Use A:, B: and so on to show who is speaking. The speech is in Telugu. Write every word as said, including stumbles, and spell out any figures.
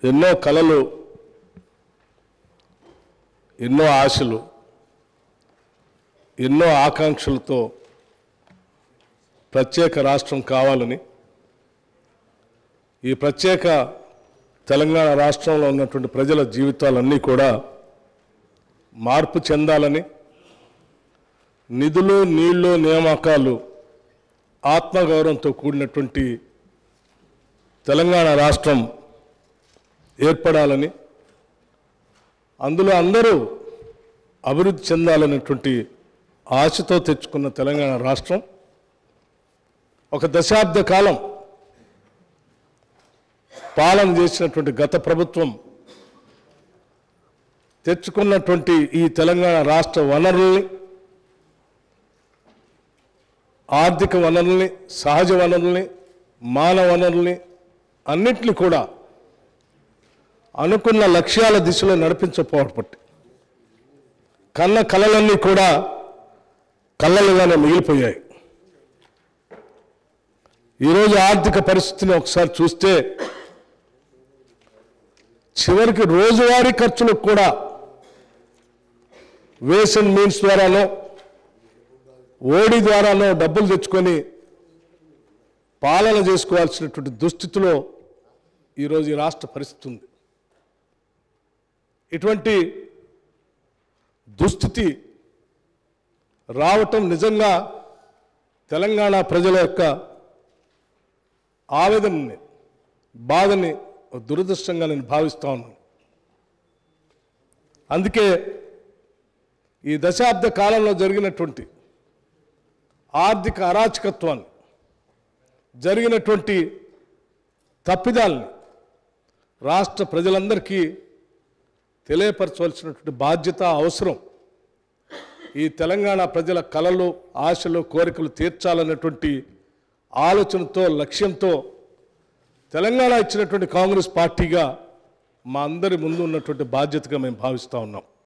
A: ఎన్నో కలలు, ఎన్నో ఆశలు, ఎన్నో ఆకాంక్షలతో ప్రత్యేక రాష్ట్రం కావాలని, ఈ ప్రత్యేక తెలంగాణ రాష్ట్రంలో ఉన్నటువంటి ప్రజల జీవితాలన్నీ కూడా మార్పు చెందాలని, నిధులు, నీళ్లు, నియామకాలు ఆత్మగౌరవంతో కూడినటువంటి తెలంగాణ రాష్ట్రం ఏర్పడాలని, అందులో అందరూ అభివృద్ధి చెందాలనేటువంటి ఆశతో తెచ్చుకున్న తెలంగాణ రాష్ట్రం ఒక దశాబ్ద కాలం పాలన చేసినటువంటి గత ప్రభుత్వం తెచ్చుకున్నటువంటి ఈ తెలంగాణ రాష్ట్ర వనరుల్ని, ఆర్థిక వనరుల్ని, సహజ వనరుల్ని, మానవ వనరుల్ని అన్నింటినీ కూడా అనుకున్న లక్ష్యాల దిశలో నడిపించకపోవడం కన్న కలలన్నీ కూడా కళ్ళలుగానే మిగిలిపోయాయి. ఈరోజు ఆర్థిక పరిస్థితిని ఒకసారి చూస్తే చివరికి రోజువారీ ఖర్చులకు కూడా వేస్ అండ్ మీన్స్ ద్వారానో ఓడి ద్వారానో డబ్బులు తెచ్చుకొని పాలన చేసుకోవాల్సినటువంటి దుస్థితిలో ఈరోజు ఈ రాష్ట్ర పరిస్థితి ఉంది. ఇటువంటి దుస్థితి రావటం నిజంగా తెలంగాణ ప్రజల యొక్క ఆవేదనని, బాధని దురదృష్టంగా నేను భావిస్తా ఉన్నాను. అందుకే ఈ దశాబ్ద కాలంలో జరిగినటువంటి ఆర్థిక అరాచకత్వాన్ని, జరిగినటువంటి తప్పిదాల్ని రాష్ట్ర ప్రజలందరికీ తెలియపరచవలసినటువంటి బాధ్యత, అవసరం. ఈ తెలంగాణ ప్రజల కలలు, ఆశలు, కోరికలు తీర్చాలన్నటువంటి ఆలోచనతో, లక్ష్యంతో తెలంగాణ ఇచ్చినటువంటి కాంగ్రెస్ పార్టీగా మా అందరి ముందు ఉన్నటువంటి బాధ్యతగా మేము భావిస్తూ ఉన్నాం.